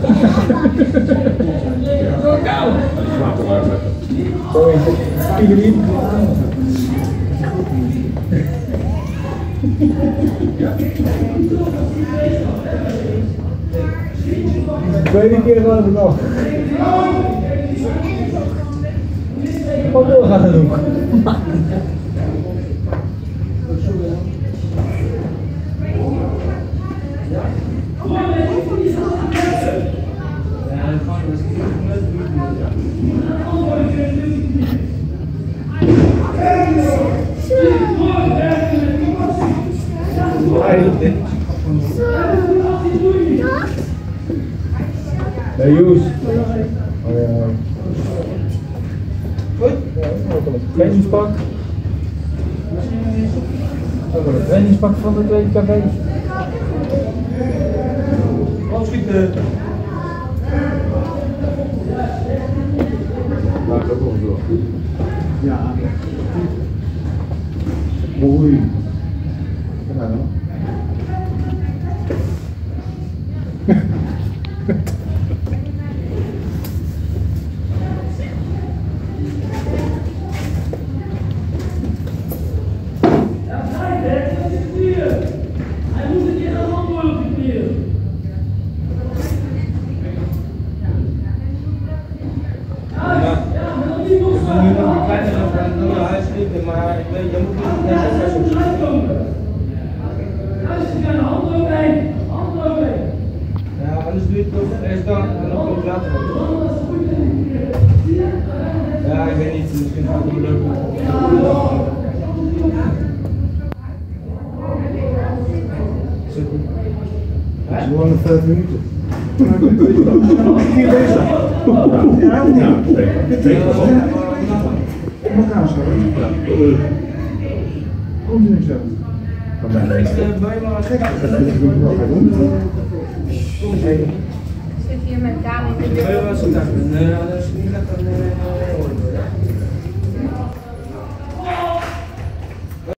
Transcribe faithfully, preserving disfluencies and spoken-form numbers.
Kaal. Die slaapt er maar. Zo is het. Figurien. Tweede keer was het nog. Kom door, gaat het doen. Hey Joes. Oh ja. Goed? Ja, ook al het trainingspak. Ook al het trainingspak van de tweede café. Wat schieten? Laat het ook door. Ja. Oei. Ja, dan. Maar ik weet, je moet niet naar de seizoen komen. Luister, hand eroverheen. Hand eroverheen. Ja, anders doe je het nog eerst dan en dan komt het later. Ja, ik weet niet, misschien gaat het lukken. Het is gewoon nog vijf minuten. Vier bezig. Ja, ja. Mag gaan zo. Komt u niet zo. Kan mij niet. Gek. Dat wil ik wel gaan doen. Ik zit hier met Daan in de Nee, dat is niet. Nee, dat is niet.